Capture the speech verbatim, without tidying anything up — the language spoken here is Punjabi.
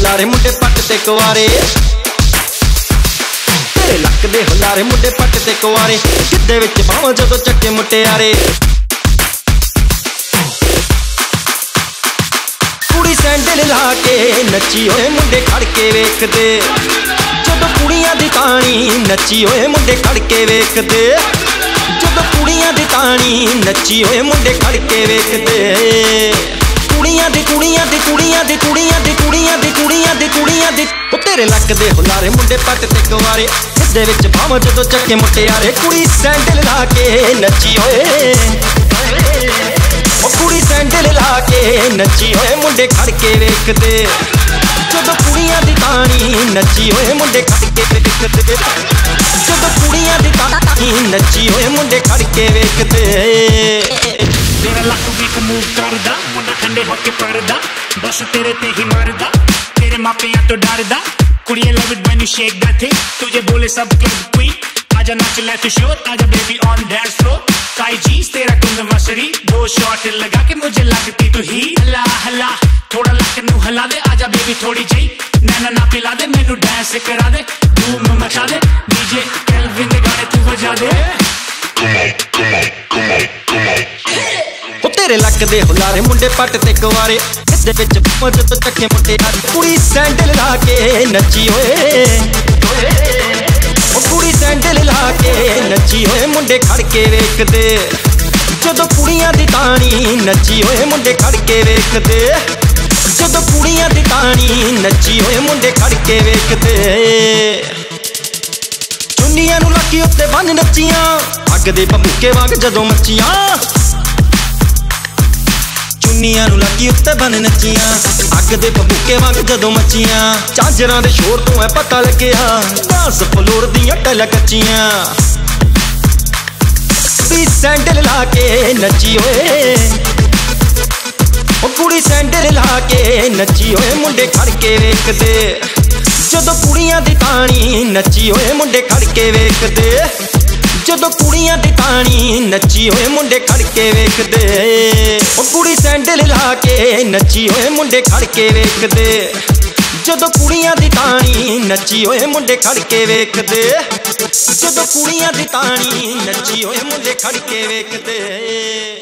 ਹੁਲਾਰੇ ਮੁੰਡੇ ਪੱਟ ਤੇ ਕੁਆਰੇ, ਤੇਰੇ ਲੱਕ ਦੇ ਹੁਲਾਰੇ ਮੁੰਡੇ ਪੱਟ ਤੇ ਕੁਆਰੇ, ਗਿੱਧੇ ਵਿੱਚ ਪਾਵਾਂ ਜਦੋਂ ਚੱਕੇ ਮੁਟਿਆਰੇ। ਕੁੜੀ ਸੈਂਡਲ ਲਾ ਕੇ ਨੱਚੀ ਹੋਏ ਮੁੰਡੇ ਖੜ ਕੇ ਵੇਖਦੇ, ਜਦੋਂ ਕੁੜੀਆਂ ਦੀ ਤਾਣੀ ਨੱਚੀ ਹੋਏ ਮੁੰਡੇ ਖੜ ਕੇ ਵੇਖਦੇ, ਜਦੋਂ ਕੁੜੀਆਂ ਦੀ ਤਾਣੀ ਨੱਚੀ ਹੋਏ ਮੁੰਡੇ ਖੜ ਕੇ ਵੇਖਦੇ। ਕੁੜੀਆਂ ਦੀ ਕੁੜੀਆਂ ਦੀ ਕੁੜੀਆਂ ਦੀ ਕੁੜੀਆਂ ਦੀ ਕੁੜੀਆਂ ਦੀ ਕੁੜੀਆਂ ਦੀ ਕੁੜੀਆਂ ਦੀ ਉਹ ਤੇਰੇ ਲੱਕ ਦੇ ਹੁਲਾਰੇ ਮੁੰਡੇ ਪੱਟ ਤੇ ਕੁਆਰੇ, ਗਿੱਧੇ ਵਿੱਚ ਪਾਵਾਂ ਜਦੋਂ ਚੱਕੇ ਮੁਟਿਆਰੇ। ਕੁੜੀ ਸੈਂਡਲ ਲਾ ਕੇ ਨੱਚੀ ਹੋਏ, ਉਹ ਕੁੜੀ ਸੈਂਡਲ ਲਾ ਕੇ ਨੱਚੀ ਹੋਏ ਮੁੰਡੇ ਖੜ ਕੇ ਵੇਖਦੇ, ਜਦੋਂ ਕੁੜੀਆਂ ਦੀ ਤਾਣੀ ਨੱਚੀ ਹੋਏ ਮੁੰਡੇ ਖੜ ਕੇ ਵੇਖਦੇ, ਜਦੋਂ ਕੁੜੀਆਂ ਦੀ ਤਾਣੀ ਨੱਚੀ ਹੋਏ ਮੁੰਡੇ ਖੜ ਕੇ ਵੇਖਦੇ। तेरा लक भी मूव करदा, मुंडा ठंडे होके पड़दा, बस तेरे ते ही मरदा, तेरे मापियां तो डरदा। कुड़ियां love it when you shake that thing, तुझे बोले सब club queen, आजा नाच ले तू शोर, आजा baby on dance floor। काई जीन्स तेरा गुंद मसरी, दो शॉट लगा के मुझे लगती तू ही। हला हला थोड़ा लक नू हला दे, आजा बेबी थोड़ी जी नैना ना पिला दे, मैनू डांस करा दे, धूम मचा दे, डीजे कैल्विन दे गाने तू बजा दे। ਉਹ ਤੇਰੇ ਲੱਕ ਦੇ ਹੁਲਾਰੇ ਮੁੰਡੇ ਪੱਟ ਤੇ ਕੁਆਰੇ, ਗਿੱਧੇ ਵਿੱਚ ਪਾਵਾਂ ਜਦੋਂ ਚੱਕੇ ਮੁਟਿਆਰੇ। ਕੁੜੀ ਸੈਂਡਲ ਲਾ ਕੇ ਨੱਚੀ ਹੋਏ, ਉਹ ਕੁੜੀ ਸੈਂਡਲ ਲਾ ਕੇ ਨੱਚੀ ਹੋਏ ਮੁੰਡੇ ਖੜ ਕੇ ਵੇਖਦੇ, ਜਦੋਂ ਕੁੜੀਆਂ ਦੀ ਤਾਣੀ ਨੱਚੀ ਹੋਏ ਮੁੰਡੇ ਖੜ ਕੇ ਵੇਖਦੇ, ਜਦੋਂ ਕੁੜੀਆਂ ਦੀ ਤਾਣੀ ਨੱਚੀ ਹੋਏ ਮੁੰਡੇ ਖੜ ਕੇ ਵੇਖਦੇ। ਚੁੰਨੀਆਂ ਨੂੰ ਲੱਕੀ ਉੱਤੇ ਬੰਨ ਨੱਚੀਆਂ, ਅੱਗ ਦੇ ਭਮੂਕੇ ਵਾਂਗ ਜਦੋਂ ਮੱਚੀਆਂ, ਚੁੰਨੀਆਂ ਨੂੰ ਲੱਕੀ ਉੱਤੇ ਬੰਨ ਨੱਚੀਆਂ, ਅੱਗ ਦੇ ਭਮੂਕੇ ਵਾਂਗ ਜਦੋਂ ਮੱਚੀਆਂ। ਝਾਂਜਰਾਂ ਦੇ ਸ਼ੋਰ ਤੋਂ ਐ ਪਤਾ ਲੱਗਿਆ, ਡਾਂਸ ਫਲੋਰ ਦੀਆਂ ਟੈਲਾਂ ਕੱਚੀਆਂ। ਕੁੜੀ ਸੈਂਡਲ ਲਾ ਕੇ ਨੱਚੀ ਹੋਏ, ਉਹ ਕੁੜੀ ਸੈਂਡਲ ਲਾ ਕੇ ਨੱਚੀ ਹੋਏ ਮੁੰਡੇ ਖੜ ਕੇ ਵੇਖਦੇ, ਜਦੋਂ ਕੁੜੀਆਂ ਦੀ ਤਾਣੀ ਨੱਚੀ ਹੋਏ ਮੁੰਡੇ ਖੜ ਕੇ ਵੇਖਦੇ, ਜਦੋਂ ਕੁੜੀਆਂ ਦੀ ਤਾਣੀ ਨੱਚੀ ਹੋਏ ਮੁੰਡੇ ਖੜ ਕੇ ਵੇਖਦੇ। ਉਹ ਕੁੜੀ ਸੈਂਡਲ ਲਾ ਕੇ ਨੱਚੀ ਹੋਏ ਮੁੰਡੇ ਖੜ ਕੇ ਵੇਖਦੇ, ਜਦੋਂ ਕੁੜੀਆਂ ਦੀ ਤਾਣੀ ਨੱਚੀ ਹੋਏ ਮੁੰਡੇ ਖੜ ਕੇ ਵੇਖਦੇ, ਜਦੋਂ ਕੁੜੀਆਂ ਦੀ ਤਾਣੀ ਨੱਚੀ ਹੋਏ ਮੁੰਡੇ ਖੜ ਕੇ ਵੇਖਦੇ।